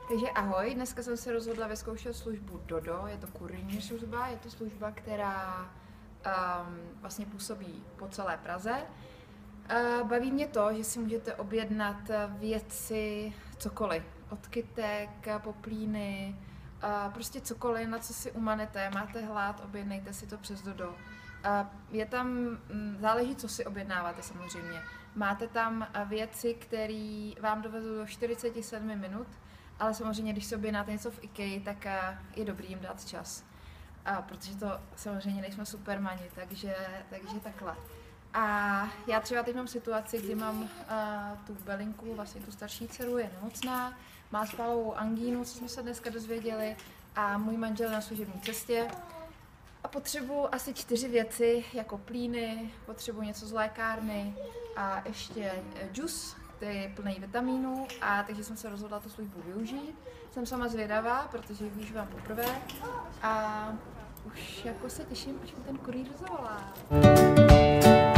Takže ahoj, dneska jsem se rozhodla vyzkoušet službu Dodo, je to kurýrní služba, je to služba, která vlastně působí po celé Praze. Baví mě to, že si můžete objednat věci, cokoliv, od kytek, poplíny, prostě cokoliv, na co si umanete, máte hlad, objednejte si to přes Dodo. Je tam, záleží, co si objednáváte samozřejmě. Máte tam věci, které vám dovezou do 47 minut, ale samozřejmě, když si objednáte něco v IKEA, tak je dobrý jim dát čas. Protože to samozřejmě nejsme supermani, takže takhle. A já třeba teď mám situaci, kdy mám tu Belinku, vlastně tu starší dceru, je nemocná, má spálovou angínu, co jsme se dneska dozvěděli, a můj manžel na služební cestě. A potřebuji asi 4 věci, jako plíny, potřebuji něco z lékárny a ještě džus, který je plný vitamínů, a takže jsem se rozhodla tu službu využít. Jsem sama zvědavá, protože ji využívám poprvé a už jako se těším, až mi ten kurýr zavolá.